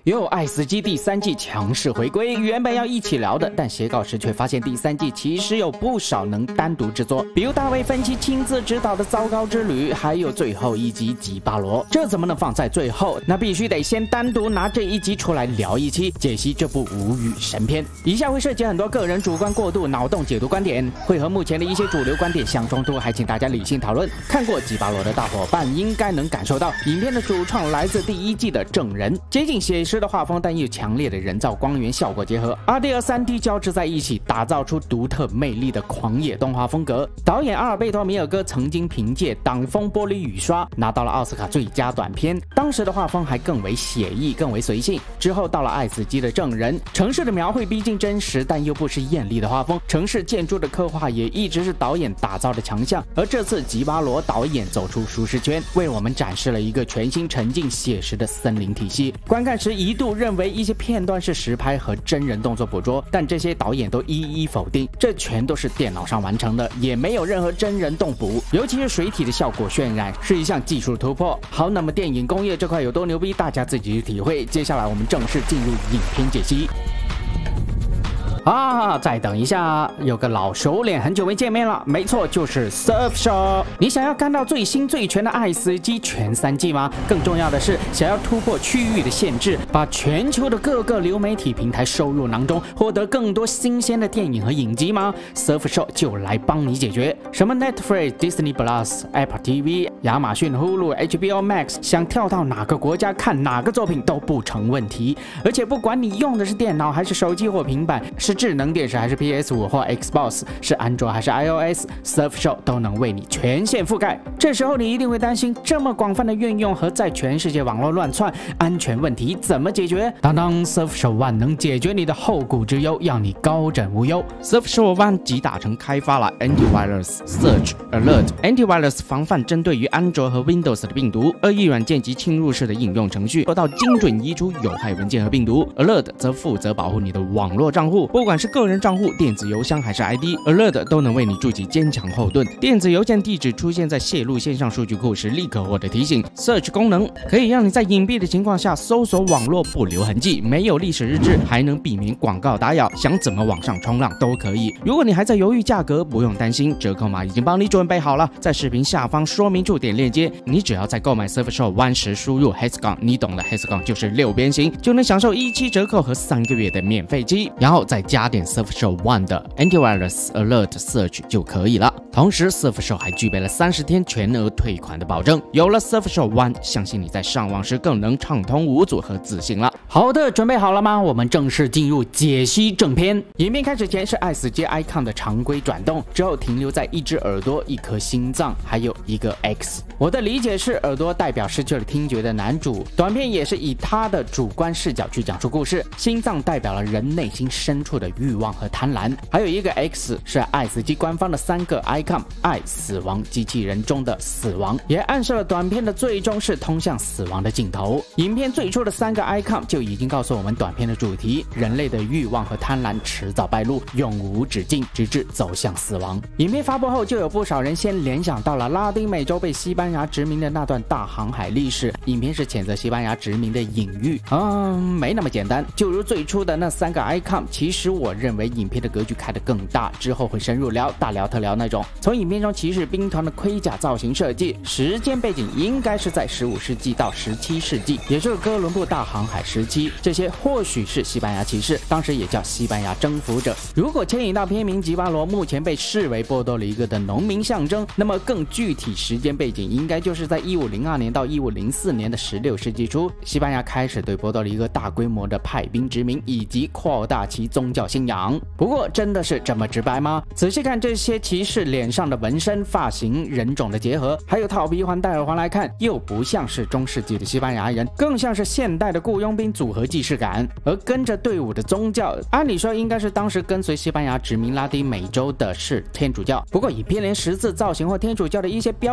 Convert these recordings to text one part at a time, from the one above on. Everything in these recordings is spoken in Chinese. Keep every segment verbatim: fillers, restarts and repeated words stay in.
哟，爱死机第三季强势回归，原本要一起聊的，但写稿时却发现第三季其实有不少能单独制作，比如大卫芬奇亲自指导的《糟糕之旅》，还有最后一集《吉巴罗》，这怎么能放在最后？那必须得先单独拿这一集出来聊一期，解析这部无语神片。以下会涉及很多个人主观过度、脑洞解读观点，会和目前的一些主流观点相冲突，还请大家理性讨论。看过《吉巴罗》的大伙伴应该能感受到，影片的主创来自第一季的证人，接近写实的画风，但又强烈的人造光源效果结合 二 D 和 三 D 交织在一起，打造出独特魅力的狂野动画风格。导演阿尔贝托·米尔戈曾经凭借《挡风玻璃雨刷》拿到了奥斯卡最佳短片，当时的画风还更为写意，更为随性。之后到了爱死机的证人，城市的描绘逼近真实，但又不失艳丽的画风，城市建筑的刻画也一直是导演打造的强项。而这次吉巴罗导演走出舒适圈，为我们展示了一个全新沉浸写实的森林体系。观看时一度认为一些片段是实拍和真人动作捕捉，但这些导演都一一否定，这全都是电脑上完成的，也没有任何真人动捕，尤其是水体的效果渲染是一项技术突破。好，那么电影工业这块有多牛逼，大家自己去体会。接下来我们正式进入影片解析。啊，再等一下，有个老熟脸，很久没见面了。没错，就是 Surfshow。你想要看到最新最全的爱死机全三季吗？更重要的是，想要突破区域的限制，把全球的各个流媒体平台收入囊中，获得更多新鲜的电影和影集吗 ？Surfshow 就来帮你解决。什么 Netflix、Disney Plus、Apple T V、亚马逊、Hulu、H B O Max， 想跳到哪个国家看哪个作品都不成问题。而且不管你用的是电脑还是手机或平板，是智能电视还是 P S 五 或 Xbox， 是安卓还是 iOS， Surfshow 都能为你全线覆盖。这时候你一定会担心，这么广泛的运用和在全世界网络乱窜，安全问题怎么解决？当当 Surfshow One 能解决你的后顾之忧，让你高枕无忧。Surfshow One 集大成开发了 Antivirus Search Alert Antivirus 防范针对于安卓和 Windows 的病毒，恶意软件及侵入式的应用程序，做到精准移除有害文件和病毒。Alert 则负责保护你的网络账户，不管是个人账户、电子邮箱还是 I D，Alert 都能为你筑起坚强后盾。电子邮件地址出现在泄露线上数据库时，立刻获得提醒。Search 功能可以让你在隐蔽的情况下搜索网络不留痕迹，没有历史日志，还能避免广告打扰，想怎么往上冲浪都可以。如果你还在犹豫价格，不用担心，折扣码已经帮你准备好了，在视频下方说明处点链接，你只要在购买 Surfshow One 时输入 Hexagon， 你懂的 Hexagon 就是六边形，就能享受一期折扣和三个月的免费机，然后再加点 Surfshow One 的 Antivirus Alert Search 就可以了。同时 Surfshow 还具备了三十天全额退款的保证。有了 Surfshow One， 相信你在上网时更能畅通无阻和自信了。好的，准备好了吗？我们正式进入解析正片。影片开始前是爱死机 icon 的常规转动，之后停留在一只耳朵、一颗心脏，还有一个 X。我的理解是，耳朵代表失去了听觉的男主，短片也是以他的主观视角去讲述故事。心脏代表了人内心深处的欲望和贪婪，还有一个 X 是爱死机官方的三个 icon， 爱、死亡、机器人中的死亡，也暗示了短片的最终是通向死亡的尽头。影片最初的三个 icon 就已经告诉我们短片的主题：人类的欲望和贪婪迟早败露，永无止境，直至走向死亡。影片发布后，就有不少人先联想到了拉丁美洲被西班牙殖民的那段大航海历史，影片是谴责西班牙殖民的隐喻。嗯，没那么简单。就如最初的那三个 icon， 其实我认为影片的格局开得更大，之后会深入聊，大聊特聊那种。从影片中骑士兵团的盔甲造型设计，时间背景应该是在十五世纪到十七世纪，也就是哥伦布大航海时期。这些或许是西班牙骑士，当时也叫西班牙征服者。如果牵引到片名吉巴罗目前被视为波多黎各的农民象征，那么更具体时间背景应该就是在一五零二年到一五零四年的十六世纪初，西班牙开始对波多黎各大规模的派兵殖民以及扩大其宗教信仰。不过真的是这么直白吗？仔细看这些骑士脸上的纹身、发型、人种的结合，还有套皮环、戴耳环来看，又不像是中世纪的西班牙人，更像是现代的雇佣兵组合既视感。而跟着队伍的宗教，按理说应该是当时跟随西班牙殖民拉丁美洲的是天主教。不过影片连十字造型或天主教的一些标志设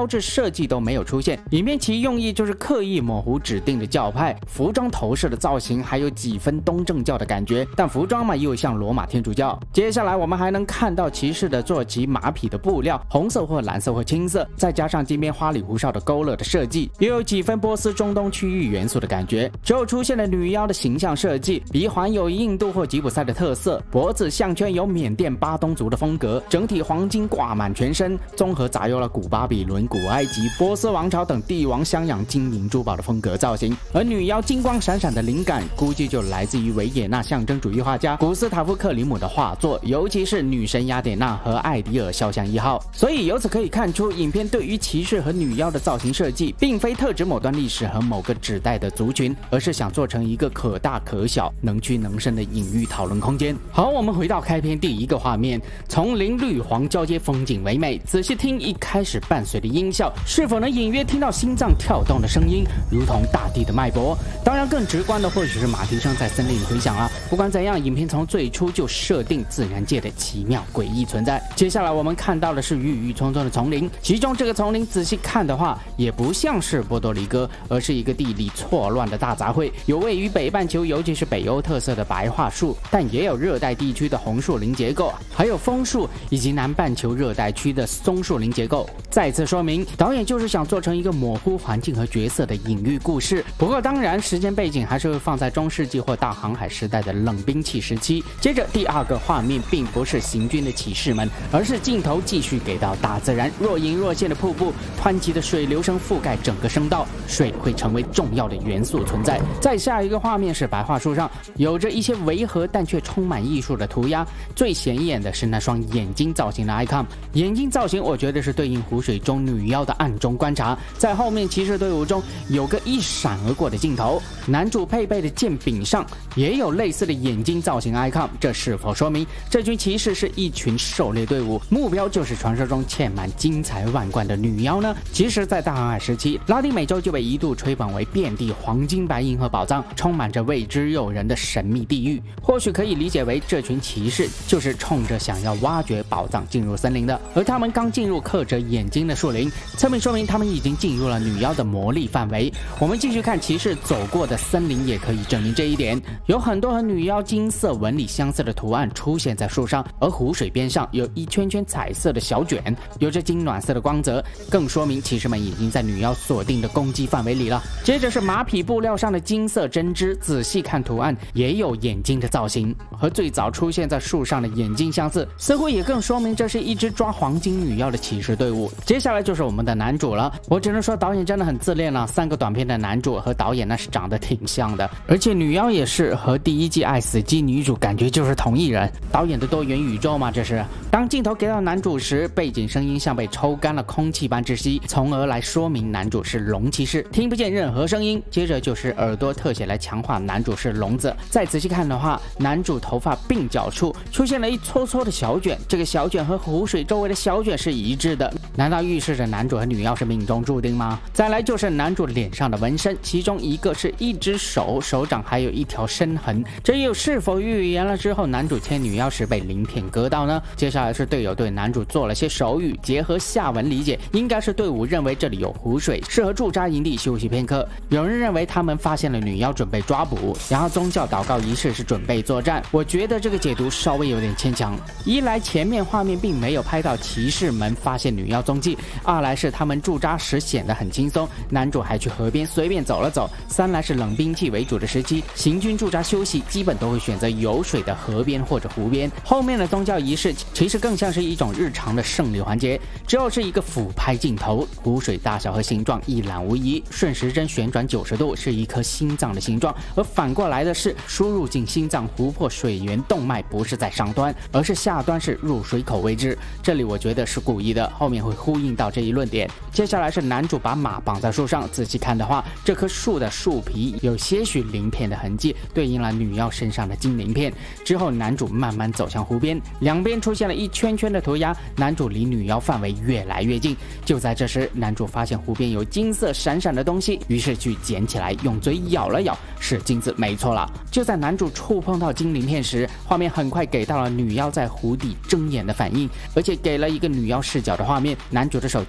设计都没有出现。影片其用意就是刻意模糊指定的教派，服装头饰的造型还有几分东正教的感觉，但服装嘛又像罗马天主教。接下来我们还能看到骑士的坐骑马匹的布料，红色或蓝色或青色，再加上金边花里胡哨的勾勒的设计，也有几分波斯中东区域元素的感觉。之后出现了女妖的形象设计，鼻环有印度或吉普赛的特色，脖子项圈有缅甸巴东族的风格，整体黄金挂满全身，综合杂糅了古巴比伦、古埃及、波斯王朝等帝王襄阳金银珠宝的风格造型。而女妖金光闪闪的灵感，估计就来自于维也纳象征主义画家古斯塔夫克里姆的画作，尤其是女神雅典娜和艾迪尔肖像一号。所以由此可以看出，影片对于骑士和女妖的造型设计，并非特指某段历史和某个指代的族群，而是想做成一个可大可小、能屈能伸的隐喻讨论空间。好，我们回到开篇第一个画面，丛林绿黄交接，风景唯美。仔细听一开始伴随的音效，是否能隐约听到心脏跳动的声音，如同大地的脉搏？当然，更直观的或许是马蹄声在森林里回响了。不管怎样，影片从最初就设定自然界的奇妙诡异存在。接下来我们看到的是郁郁葱葱的丛林，其中这个丛林仔细看的话，也不像是波多黎各，而是一个地理错乱的大杂烩，有位于北半球尤其是北欧特色的白桦树，但也有热带地区的红树林结构，还有枫树以及南半球热带区的松树林结构。再次说明，导演就是想做成一个模糊环境和角色的隐喻故事。不过当然，时间背景还是会放在中世纪或大航海时代的冷兵器时期。接着第二个画面并不是行军的骑士们，而是镜头继续给到大自然，若隐若现的瀑布，湍急的水流声覆盖整个声道，水会成为重要的元素存在。再下一个画面是白桦树上有着一些违和但却充满艺术的涂鸦，最显眼的是那双眼睛造型的 icon。 眼睛造型我觉得是对应湖水中女妖的暗中观察。在后面骑士队伍中有个一闪而过的镜头，男主配备的剑柄上也有类似的眼睛造型 icon， 这是否说明这群骑士是一群狩猎队伍，目标就是传说中嵌满金财万贯的女妖呢？其实在大航海时期，拉丁美洲就被一度吹捧为遍地黄金白银和宝藏，充满着未知诱人的神秘地狱。或许可以理解为这群骑士就是冲着想要挖掘宝藏进入森林的，而他们刚进入刻着眼睛的树林，侧面说明他们已经进入了女妖的魔力范围。我们继续看骑士走过的森林也可以证明这一点，有很多和女妖金色纹理相似的图案出现在树上，而湖水边上有一圈圈彩色的小卷，有着金暖色的光泽，更说明骑士们已经在女妖锁定的攻击范围里了。接着是马匹布料上的金色针织，仔细看图案也有眼睛的造型，和最早出现在树上的眼睛相似，似乎也更说明这是一支抓黄金女妖的骑士队伍。接下来就是我们的男主了，我只能说导演真的很自恋了，三个短片的男主和导演那是长得挺像的，而且女妖也是和第一季爱死机女主感觉就是同一人。导演的多元宇宙吗？这是。当镜头给到男主时，背景声音像被抽干了空气般窒息，从而来说明男主是龙骑士，听不见任何声音。接着就是耳朵特写来强化男主是聋子。再仔细看的话，男主头发鬓角处出现了一撮撮的小卷，这个小卷和湖水周围的小卷是一致的，难道预示着男主和女妖是命中注定吗？再来就是男主脸上的纹身，其中一个是一只手，手掌还有一条深痕，这又是否预言了之后男主牵女妖时被鳞片割到呢？接下来是队友对男主做了些手语，结合下文理解，应该是队伍认为这里有湖水，适合驻扎营地休息片刻。有人认为他们发现了女妖，准备抓捕，然后宗教祷告仪式是准备作战。我觉得这个解读稍微有点牵强，一来前面画面并没有拍到骑士们发现女妖踪迹，二来是他们驻扎时显得很轻松，男主还去河边随便走了走，三来是冷兵器为主的时期，行军驻扎休息基本都会选择有水的河边或者湖边。后面的宗教仪式其实更像是一种日常的胜利环节。之后是一个俯拍镜头，湖水大小和形状一览无遗，顺时针旋转九十度是一颗心脏的形状，而反过来的是输入进心脏湖泊水源动脉不是在上端，而是下端是入水口位置，这里我觉得是故意的，后面会呼应到这一论点。接下来是男主把马绑在树上，仔细看的话，这棵树的树皮有些许鳞片的痕迹，对应了女妖身上的金鳞片。之后男主慢慢走向湖边，两边出现了一圈圈的涂鸦，男主离女妖范围越来越近。就在这时，男主发现湖边有金色闪闪的东西，于是去捡起来，用嘴咬了咬，是金子，没错了。就在男主触碰到金鳞片时，画面很快给到了女妖在湖底睁眼的反应，而且给了一个女妖视角的画面，男主的手捡起金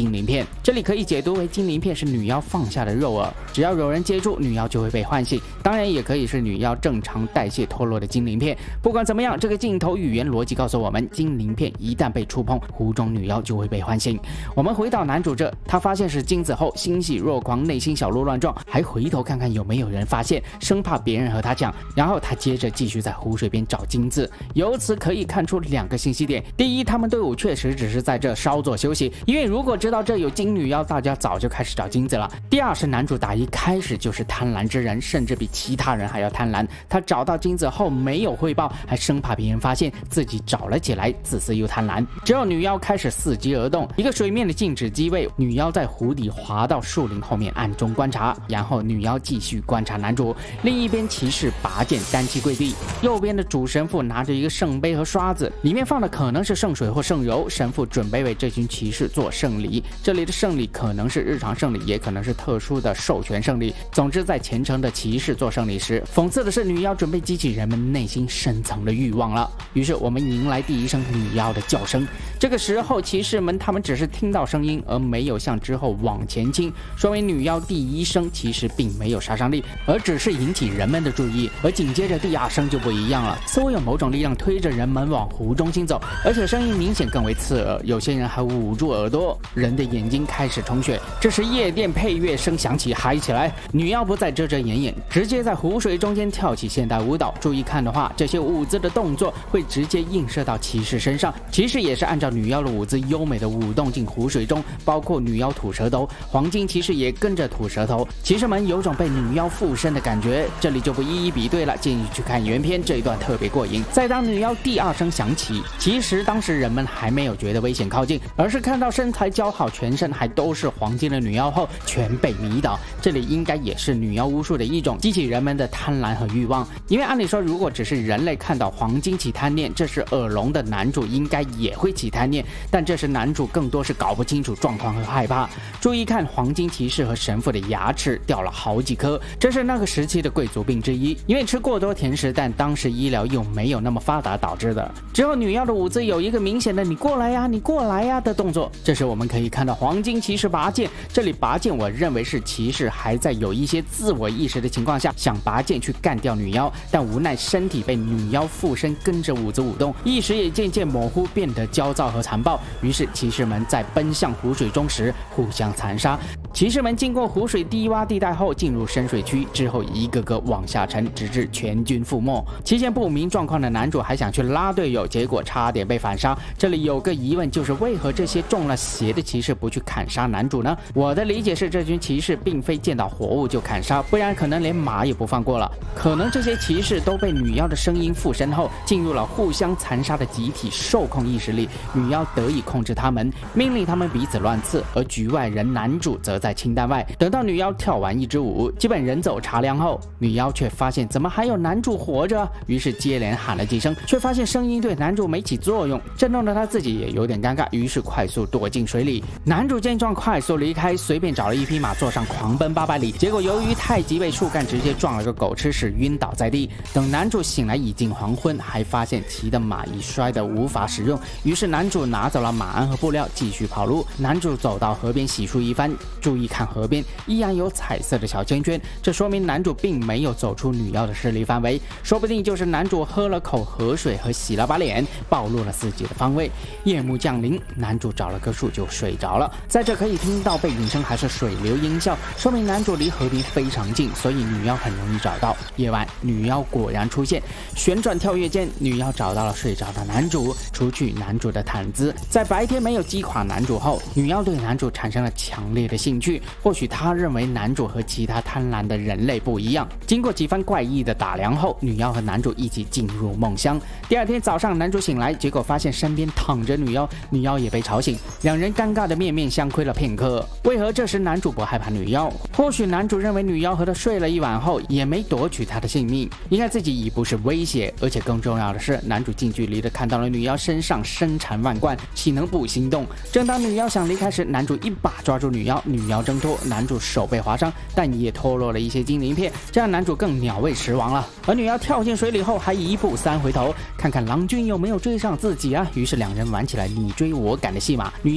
精灵片。这里可以解读为精灵片是女妖放下的肉饵，只要有人接住，女妖就会被唤醒。当然也可以是女妖正常代谢脱落的精灵片。不管怎么样，这个镜头语言逻辑告诉我们，精灵片一旦被触碰，湖中女妖就会被唤醒。我们回到男主这，他发现是金子后欣喜若狂，内心小鹿乱撞，还回头看看有没有人发现，生怕别人和他抢。然后他接着继续在湖水边找金子。由此可以看出两个信息点：第一，他们队伍确实只是在这稍作休息，因为如果知道这有金女妖，大家早就开始找金子了。第二是男主打一开始就是贪婪之人，甚至比其他人还要贪婪。他找到金子后没有汇报，还生怕别人发现自己找了起来，自私又贪婪。之后女妖开始伺机而动，一个水面的静止机位，女妖在湖底滑到树林后面暗中观察，然后女妖继续观察男主。另一边骑士拔剑单膝跪地，右边的主神父拿着一个圣杯和刷子，里面放的可能是圣水或圣油，神父准备为这群骑士做圣礼。这里的圣礼可能是日常圣礼，也可能是特殊的授权圣礼。总之，在虔诚的骑士做圣礼时，讽刺的是女妖准备激起人们内心深层的欲望了。于是我们迎来第一声女妖的叫声。这个时候，骑士们他们只是听到声音，而没有向之后往前倾，说明女妖第一声其实并没有杀伤力，而只是引起人们的注意。而紧接着第二声就不一样了，似乎有某种力量推着人们往湖中行走，而且声音明显更为刺耳，有些人还捂住耳朵，人的眼睛开始充血。这时夜店配乐声响起，嗨起来！女妖不再遮遮掩掩，直接在湖水中间跳起现代舞蹈。注意看的话，这些舞姿的动作会直接映射到骑士身上，骑士也是按照女妖的舞姿优美的舞动进湖水中，包括女妖吐舌头，黄金骑士也跟着吐舌头，骑士们有种被女妖附身的感觉。这里就不一一比对了，建议去看原片，这一段特别过瘾。再当女妖第二声响起，其实当时人们还没有觉得危险靠近，而是看到身材姣好、全身还都是黄金的女妖后，全被迷倒。这里应该也是女妖巫术的一种，激起人们的贪婪和欲望。因为按理说，如果只是人类看到黄金起贪念，这时耳聋的男主应该也会起贪念，但这时男主更多是搞不清楚状况和害怕。注意看黄金骑士和神父的牙齿掉了好几颗，这是那个时期的贵族病之一，因为吃过多甜食，但当时医疗又没有那么发达导致的。之后女妖的舞姿有一个明显的你过来呀你过来呀的动作，这时我们可以看到黄金骑士拔剑，这里拔剑我认为是骑士还在有一些自我意识的情况下想拔剑去干掉女妖，但无奈身体被女妖附身，跟着舞姿舞动，意识也渐渐模糊，变得焦躁和残暴。于是骑士们在奔向湖水中时互相残杀。骑士们经过湖水低洼地带后进入深水区，之后一个个往下沉，直至全军覆没。期间不明状况的男主还想去拉队友，结果差点被反杀。这里有个疑问，就是为何这些中了邪的骑士不去砍杀男主呢？我的理解是，这群骑士并非见到活物就砍杀，不然可能连马也不放过了。可能这些骑士都被女妖的声音附身后，进入了互相残杀的集体受控意识里，女妖得以控制他们，命令他们彼此乱刺，而局外人男主则在清单外。等到女妖跳完一支舞，基本人走茶凉后，女妖却发现怎么还有男主活着，于是接连喊了几声，却发现声音对男主没起作用，这弄得他自己也有点尴尬，于是快速躲进水里。男主见状快速离开，随便找了一匹马坐上狂奔八百里，结果由于太急被树干直接撞了个狗吃屎，晕倒在地。等男主醒来已近黄昏，还发现骑的马已摔得无法使用，于是男主拿走了马鞍和布料继续跑路。男主走到河边洗漱一番，注意看河边依然有彩色的小圈圈，这说明男主并没有走出女妖的势力范围，说不定就是男主喝了口河水和洗了把脸，暴露了自己的方位。夜幕降临，男主找了棵树就睡着了，在这可以听到背景声还是水流音效，说明男主离河边非常近，所以女妖很容易找到。夜晚女妖果然出现，旋转跳跃间女妖找到了睡着的男主，除去男主的毯子。在白天没有击垮男主后，女妖对男主产生了强烈的兴趣，或许她认为男主和其他贪婪的人类不一样。经过几番怪异的打量后，女妖和男主一起进入梦乡。第二天早上男主醒来，结果发现身边躺着女妖，女妖也被吵醒，两人尴尬的面面相窥了片刻。为何这时男主不害怕女妖？或许男主认为女妖和他睡了一晚后也没夺取他的性命，应该自己已不是威胁。而且更重要的是，男主近距离的看到了女妖身上身缠万贯，岂能不心动？正当女妖想离开时，男主一把抓住女妖，女妖挣脱，男主手被划伤，但也脱落了一些精灵片，这样男主更鸟味食亡了。而女妖跳进水里后还一步三回头，看看郎君有没有追上自己啊。于是两人玩起来你追我赶的戏码，女妖在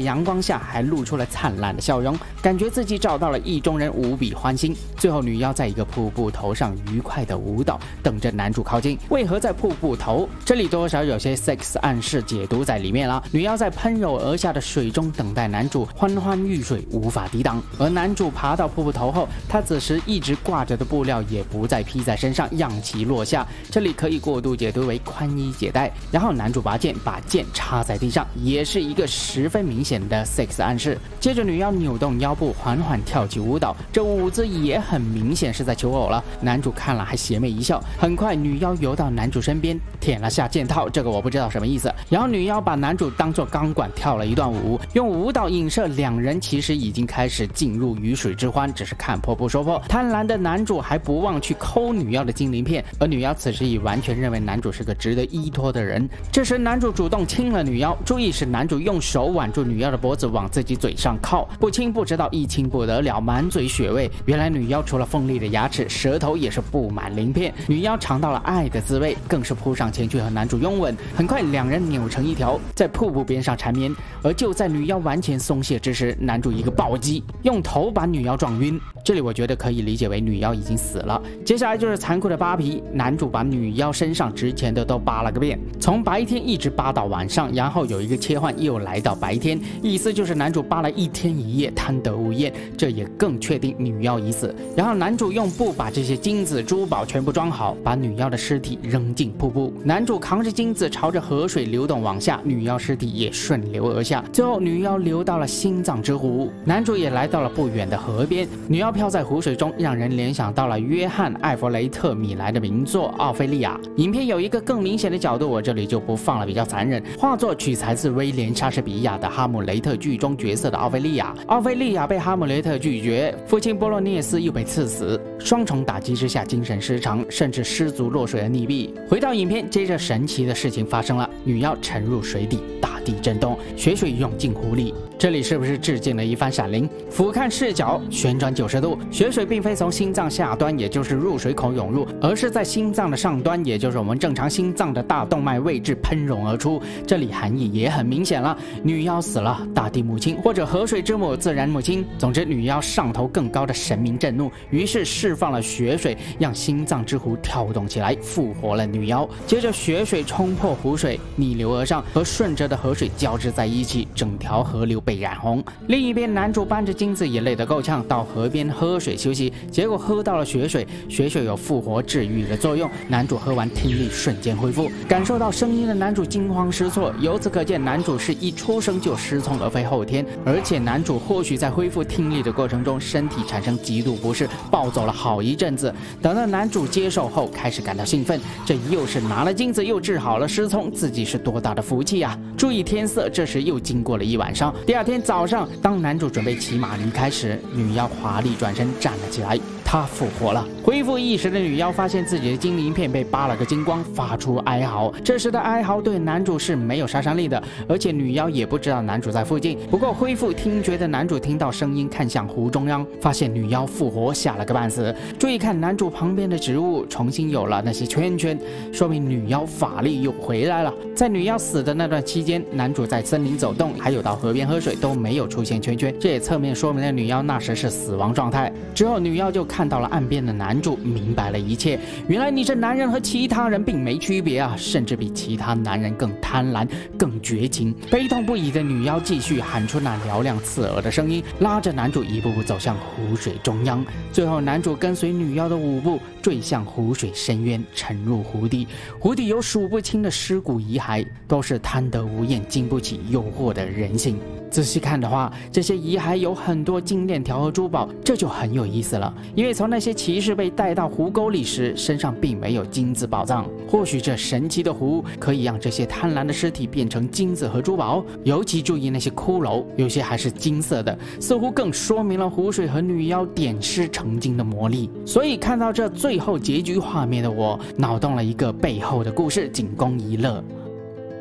阳光下还露出了灿烂的笑容，感觉自己找到了意中人，无比欢心。最后，女妖在一个瀑布头上愉快的舞蹈，等着男主靠近。为何在瀑布头？这里多少有些 sex 暗示解读在里面了。女妖在喷涌而下的水中等待男主，欢欢欲水，无法抵挡。而男主爬到瀑布头后，他此时一直挂着的布料也不再披在身上，让其落下。这里可以过度解读为宽衣解带。然后男主拔剑，把剑插在地上，也是一个十分明显的 sex 暗示。接着女妖扭动腰部，缓缓跳起舞蹈，这舞姿也很明显是在求偶了。男主看了还邪魅一笑。很快，女妖游到男主身边，舔了下剑套，这个我不知道什么意思。然后女妖把男主当作钢管跳了一段舞，用舞蹈影射两人其实已经开始进入鱼水之欢，只是看破不说破。贪婪的男主还不忘去抠女妖的精灵片，而女妖此时已完全认为男主是个值得依托的人。这时男主主动亲了女妖，注意是男主用手挽住女妖的脖子往自己嘴上靠，不亲不知道，一亲不得了，满嘴血味。原来女妖除了锋利的牙齿，舌头也是布满鳞片。女妖尝到了爱的滋味，更是扑上前去和男主拥吻。很快两人扭成一条，在瀑布边上缠绵。而就在女妖完全松懈之时，男主一个暴击，用头把女妖撞晕。这里我觉得可以理解为女妖已经死了。接下来就是残酷的扒皮，男主把女妖身上值钱的都扒了个遍，从白天一直扒到晚上，然后有一个切换又来到白天，意思就是男主扒了一天一夜，贪得无厌，这也更确定女妖已死。然后男主用布把这些金子珠宝全部装好，把女妖的尸体扔进瀑布。男主扛着金子朝着河水流动往下，女妖尸体也顺流而下。最后女妖流到了心脏之湖，男主也来到了不远的河边。女妖飘在湖水中，让人联想到了约翰·艾弗雷特·米莱的名作《奥菲利亚》。影片有一个更明显的角度，我这里就不放了，比较残忍。画作取材自威廉·莎士比亚的《哈姆雷特》剧中角色的奥菲利亚。奥菲利亚被哈姆雷特拒绝，父亲波洛涅斯又被刺死，双重打击之下精神失常，甚至失足落水而溺毙。回到影片，接着神奇的事情发生了，女妖沉入水底，大地震动，血水涌进湖里。这里是不是致敬了一番《闪灵》？俯瞰视角旋转九十度，血水并非从心脏下端，也就是入水口涌入，而是在心脏的上端，也就是我们正常心脏的大动脉位置喷涌而出。这里含义也很明显了，女妖死了，大地母亲或者河水之母、自然母亲。总之，女妖上头更高的神明震怒，于是释放了血水，让心脏之湖跳动起来，复活了女妖。接着血水冲破湖水，逆流而上，和顺着的河水交织在一起，整条河流被染红。另一边，男主搬着金子也累得够呛，到河边喝水休息，结果喝到了血水，血水有复活治愈的作用。男主喝完，听力瞬间恢复，感受到声音的男主惊慌失措。由此可见，男主是一出生就失聪，而非后天。而且男主或许在恢复听力的过程中，身体产生极度不适，暴走了好一阵子。等到男主接受后，开始感到兴奋，这又是拿了金子，又治好了失聪，自己是多大的福气啊！注意天色，这时又经过了一晚上。第二天早上，当男主准备骑马离开时，女妖华丽转身站了起来，她复活了。恢复意识的女妖发现自己的精灵片被扒了个精光，发出哀嚎。这时的哀嚎对男主是没有杀伤力的，而且女妖也不知道男主在附近。不过恢复听觉的男主听到声音，看向湖中央，发现女妖复活，吓了个半死。注意看男主旁边的植物重新有了那些圈圈，说明女妖法力又回来了。在女妖死的那段期间，男主在森林走动，还有到河边喝水都没有出现圈圈，这也侧面说明了女妖那时是死亡状态。之后女妖就看到了岸边的男主，明白了一切。原来你这男人和其他人并没区别啊，甚至比其他男人更贪婪、更绝情。悲痛不已的女妖继续喊出那嘹亮刺耳的声音，拉着男主一步步走向湖水中央。最后男主跟随女妖的舞步坠向湖水深渊，沉入湖底。湖底有数不清的尸骨遗骸，都是贪得无厌、经不起诱惑的人性。仔细看的话，这些遗骸有很多金链条和珠宝，这就很有意思了。因为从那些骑士被带到湖沟里时，身上并没有金子宝藏。或许这神奇的湖可以让这些贪婪的尸体变成金子和珠宝。尤其注意那些骷髅，有些还是金色的，似乎更说明了湖水和女妖点石成金的魔力。所以看到这最后结局画面的我，脑洞了一个背后的故事，仅供一乐。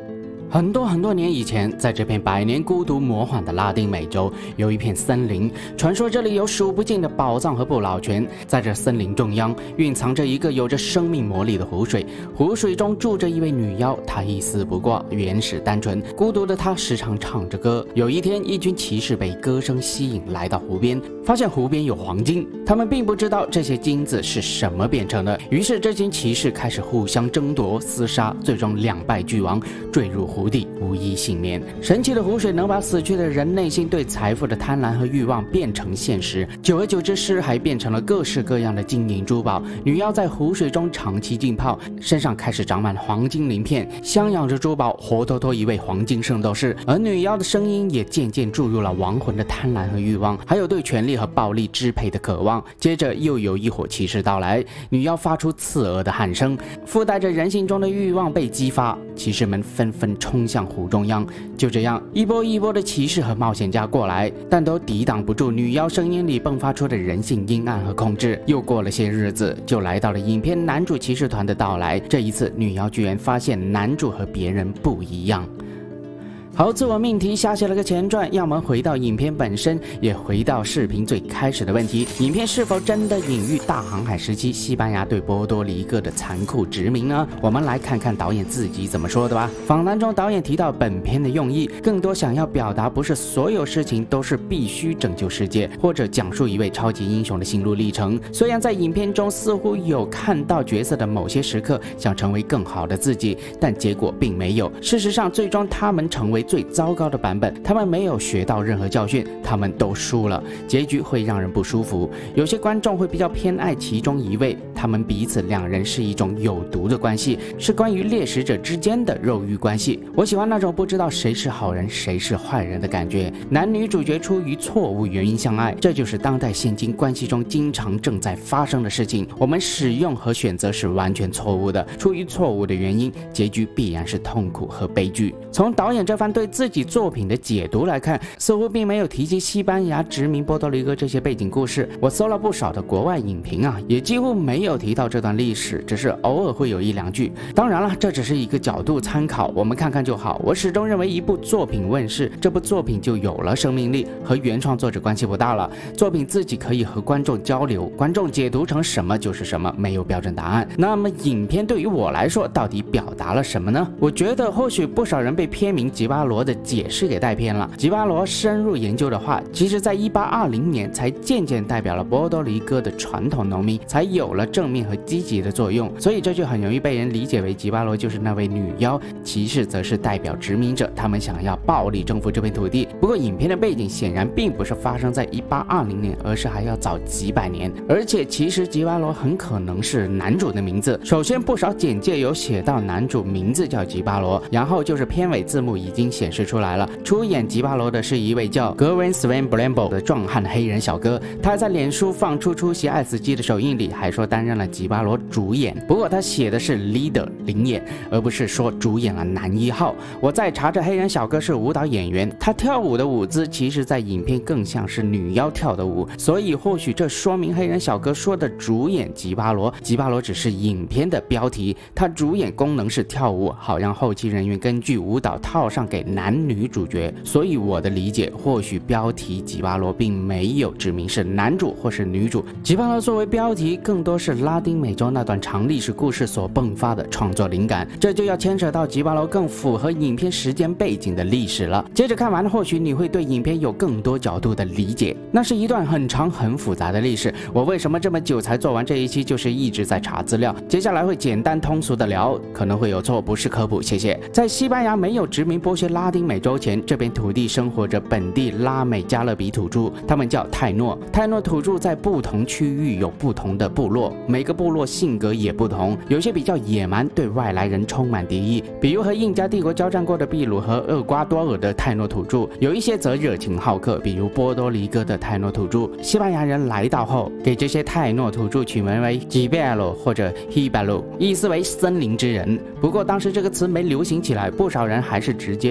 很多很多年以前，在这片百年孤独魔幻的拉丁美洲，有一片森林，传说这里有数不尽的宝藏和不老泉。在这森林中央，蕴藏着一个有着生命魔力的湖水，湖水中住着一位女妖，她一丝不挂，原始单纯，孤独的她时常唱着歌。有一天，一群骑士被歌声吸引，来到湖边，发现湖边有黄金，他们并不知道这些金子是什么变成的。于是，这群骑士开始互相争夺、厮杀，最终两败俱亡，坠入湖底，无一幸免。神奇的湖水能把死去的人内心对财富的贪婪和欲望变成现实，久而久之，尸骸变成了各式各样的金银珠宝。女妖在湖水中长期浸泡，身上开始长满黄金鳞片，镶养着珠宝，活脱脱一位黄金圣斗士。而女妖的声音也渐渐注入了亡魂的贪婪和欲望，还有对权力和暴力支配的渴望。接着又有一伙骑士到来，女妖发出刺耳的喊声，附带着人性中的欲望被激发，骑士们纷纷冲向湖中央。就这样，一波一波的骑士和冒险家过来，但都抵挡不住女妖声音里迸发出的人性阴暗和控制。又过了些日子，就来到了影片男主骑士团的到来。这一次，女妖居然发现男主和别人不一样。好，自我命题瞎写了个前传，让我们回到影片本身，也回到视频最开始的问题：影片是否真的隐喻大航海时期西班牙对波多黎各的残酷殖民呢？我们来看看导演自己怎么说的吧。访谈中，导演提到本片的用意，更多想要表达不是所有事情都是必须拯救世界，或者讲述一位超级英雄的心路历程。虽然在影片中似乎有看到角色的某些时刻想成为更好的自己，但结果并没有。事实上，最终他们成为最糟糕的版本，他们没有学到任何教训，他们都输了，结局会让人不舒服。有些观众会比较偏爱其中一位，他们彼此两人是一种有毒的关系，是关于猎食者之间的肉欲关系。我喜欢那种不知道谁是好人谁是坏人的感觉。男女主角出于错误原因相爱，这就是当代现今关系中经常正在发生的事情。我们使用和选择是完全错误的，出于错误的原因，结局必然是痛苦和悲剧。从导演这番对自己作品的解读来看，似乎并没有提及西班牙殖民波多黎各这些背景故事。我搜了不少的国外影评啊，也几乎没有提到这段历史，只是偶尔会有一两句。当然了，这只是一个角度参考，我们看看就好。我始终认为，一部作品问世，这部作品就有了生命力，和原创作者关系不大了。作品自己可以和观众交流，观众解读成什么就是什么，没有标准答案。那么影片对于我来说，到底表达了什么呢？我觉得或许不少人被片名吉巴罗的解释给带偏了。吉巴罗深入研究的话，其实在一八二零年才渐渐代表了波多黎各的传统农民，才有了正面和积极的作用，所以这就很容易被人理解为吉巴罗就是那位女妖，骑士则是代表殖民者，他们想要暴力征服这片土地。不过影片的背景显然并不是发生在一八二零年，而是还要早几百年，而且其实吉巴罗很可能是男主的名字。首先，不少简介有写到男主名字叫吉巴罗，然后就是片尾字幕已经显示出来了，出演吉巴罗的是一位叫 Gwen Swan Blambo 的壮汉黑人小哥，他在脸书放出出席爱死机的首映礼，还说担任了吉巴罗主演，不过他写的是 leader 领演，而不是说主演了男一号。我再查着黑人小哥是舞蹈演员，他跳舞的舞姿其实在影片更像是女妖跳的舞，所以或许这说明黑人小哥说的主演吉巴罗，吉巴罗只是影片的标题，他主演功能是跳舞，好让后期人员根据舞蹈套上给男女主角。所以我的理解，或许标题吉巴罗并没有指明是男主或是女主，吉巴罗作为标题更多是拉丁美洲那段长历史故事所迸发的创作灵感，这就要牵扯到吉巴罗更符合影片时间背景的历史了。接着看完，或许你会对影片有更多角度的理解。那是一段很长很复杂的历史，我为什么这么久才做完这一期，就是一直在查资料。接下来会简单通俗的聊，可能会有错，不是科普，谢谢。在西班牙没有殖民剥削拉丁美洲前，这片土地生活着本地拉美加勒比土著，他们叫泰诺。泰诺土著在不同区域有不同的部落，每个部落性格也不同，有些比较野蛮，对外来人充满敌意，比如和印加帝国交战过的秘鲁和厄瓜多尔的泰诺土著；有一些则热情好客，比如波多黎各的泰诺土著。西班牙人来到后，给这些泰诺土著取名为 Gibelo 或者 Hibalo， 意思为森林之人。不过当时这个词没流行起来，不少人还是直接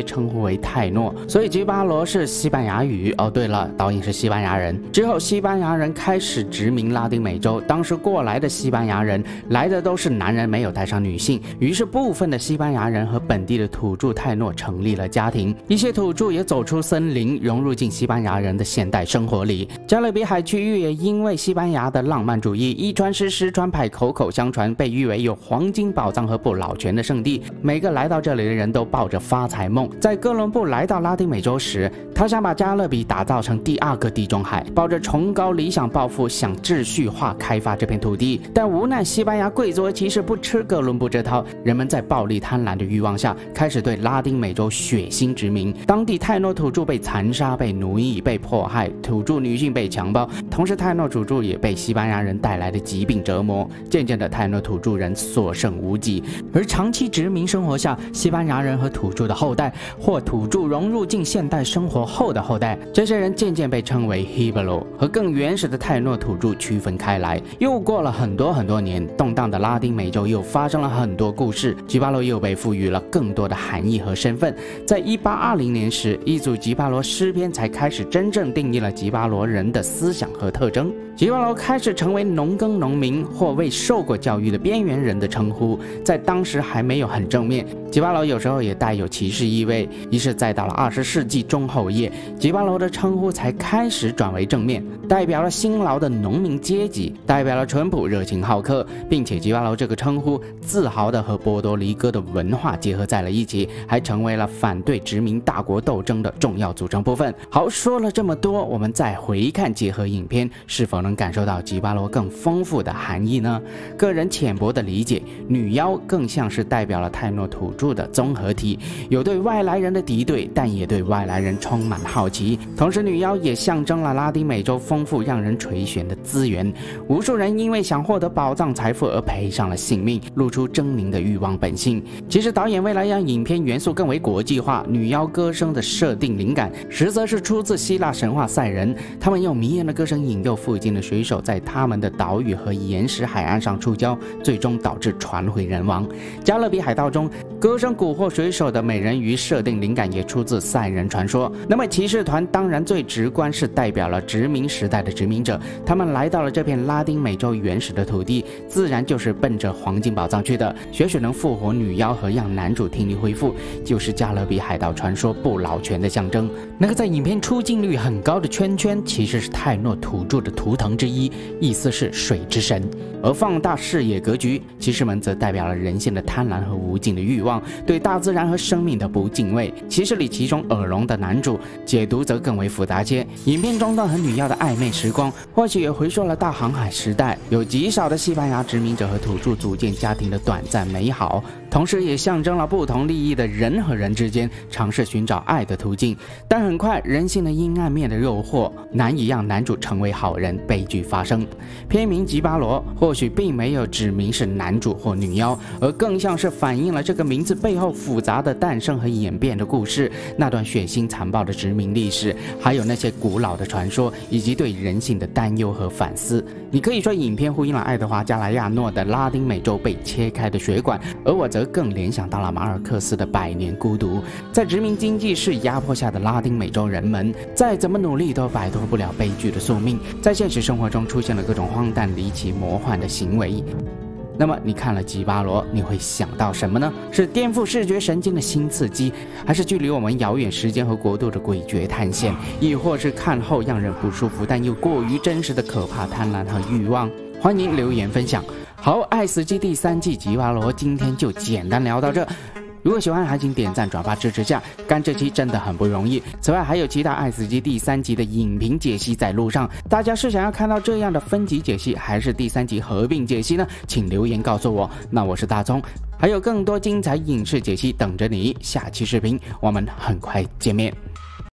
称呼为泰诺，所以吉巴罗是西班牙语。哦，对了，导演是西班牙人。之后，西班牙人开始殖民拉丁美洲，当时过来的西班牙人来的都是男人，没有带上女性，于是部分的西班牙人和本地的土著泰诺成立了家庭，一些土著也走出森林，融入进西班牙人的现代生活里。加勒比海区域也因为西班牙的浪漫主义，一传十，十传百，口口相传，被誉为有黄金宝藏和不老泉的圣地。每个来到这里的人都抱着发财梦。在哥伦布来到拉丁美洲时，他想把加勒比打造成第二个地中海，抱着崇高理想抱负，想秩序化开发这片土地。但无奈西班牙贵族和骑士不吃哥伦布这套，人们在暴力贪婪的欲望下，开始对拉丁美洲血腥殖民。当地泰诺土著被残杀、被奴役、被迫害，土著女性被强暴，同时泰诺土著也被西班牙人带来的疾病折磨。渐渐的，泰诺土著人所剩无几。而长期殖民生活下，西班牙人和土著的后代，或土著融入进现代生活后的后代，这些人渐渐被称为 Hibalo， 和更原始的泰诺土著区分开来。又过了很多很多年，动荡的拉丁美洲又发生了很多故事，吉巴罗又被赋予了更多的含义和身份。在一八二零年时，一组吉巴罗诗篇才开始真正定义了吉巴罗人的思想和特征。吉巴罗开始成为农耕农民或未受过教育的边缘人的称呼，在当时还没有很正面。吉巴罗有时候也带有歧视意味，于是再到了二十世纪中后叶，吉巴罗的称呼才开始转为正面，代表了辛劳的农民阶级，代表了淳朴、热情好客，并且吉巴罗这个称呼自豪地和波多黎各的文化结合在了一起，还成为了反对殖民大国斗争的重要组成部分。好，说了这么多，我们再回看结合影片，是否能感受到吉巴罗更丰富的含义呢？个人浅薄的理解，女妖更像是代表了泰诺土著的综合体，有对外来人的敌对，但也对外来人充满好奇。同时，女妖也象征了拉丁美洲丰富让人垂涎的资源，无数人因为想获得宝藏财富而赔上了性命，露出狰狞的欲望本性。其实导演为了让影片元素更为国际化，女妖歌声的设定灵感实则是出自希腊神话赛人，他们用迷人的歌声引诱附近的水手在他们的岛屿和岩石海岸上触礁，最终导致船毁人亡。加勒比海盗中，歌声蛊惑水手的美人鱼设定灵感也出自赛人传说。那么骑士团当然最直观是代表了殖民时代的殖民者，他们来到了这片拉丁美洲原始的土地，自然就是奔着黄金宝藏去的。也许能复活女妖和让男主听力恢复，就是加勒比海盗传说不老泉的象征。那个在影片出镜率很高的圈圈，其实是泰诺土著的图腾之一，意思是水之神。而放大视野格局，骑士们则代表了人性的贪婪和无尽的欲望，对大自然和生命的不敬畏。骑士里其中耳聋的男主解读则更为复杂些，影片中段和女妖的暧昧时光，或许也回溯了大航海时代有极少的西班牙殖民者和土著组建家庭的短暂美好，同时也象征了不同利益的人和人之间尝试寻找爱的途径。但很快，人性的阴暗面的诱惑难以让男主成为好人，悲剧发生。片名吉巴罗或许并没有指明是男主或女妖，而更像是反映了这个名字背后复杂的诞生和演变的故事，那段血腥残暴的殖民历史，还有那些古老的传说，以及对人性的担忧和反思。你可以说影片呼应了爱德华·加莱亚诺的拉丁美洲被切开的血管，而我则更联想到了马尔克斯的《百年孤独》。在殖民经济式压迫下的拉丁美洲人们，再怎么努力都摆脱不了悲剧的宿命，在现实生活中出现了各种荒诞离奇魔幻的行为。那么你看了吉巴罗，你会想到什么呢？是颠覆视觉神经的新刺激，还是距离我们遥远时间和国度的诡谲探险，亦或是看后让人不舒服但又过于真实的可怕贪婪和欲望？欢迎留言分享。好，爱死机第三季吉巴罗今天就简单聊到这。如果喜欢还请点赞转发支持下，干这期真的很不容易。此外还有其他爱死机第三集的影评解析在路上，大家是想要看到这样的分集解析，还是第三集合并解析呢？请留言告诉我。那我是大葱，还有更多精彩影视解析等着你，下期视频我们很快见面。